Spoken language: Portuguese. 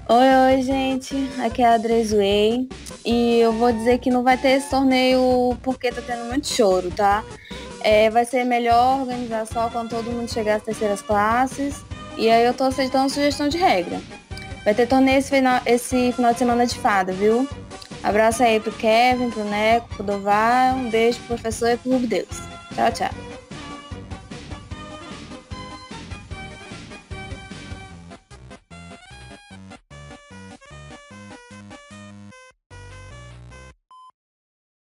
Oi, gente. Aqui é a Adrezuei. E eu vou dizer que não vai ter esse torneio porque tá tendo muito choro, tá? Vai ser melhor organizar só quando todo mundo chegar às terceiras classes. E aí eu tô aceitando sugestão de regra. Vai ter torneio esse final de semana de fada, viu? Abraço aí pro Kevin, pro Neco, pro Dovar. Um beijo pro professor e pro Rubdeus. Tchau, tchau.